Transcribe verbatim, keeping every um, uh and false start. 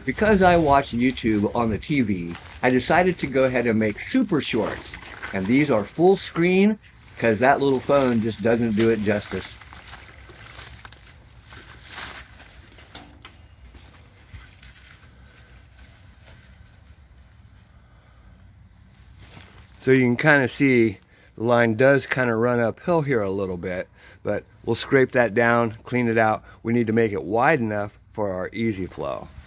Because I watch YouTube on the T V, I decided to go ahead and make super shorts. And these are full screen because that little phone just doesn't do it justice. So you can kind of see the line does kind of run uphill here a little bit, but we'll scrape that down, clean it out. We need to make it wide enough for our easy flow.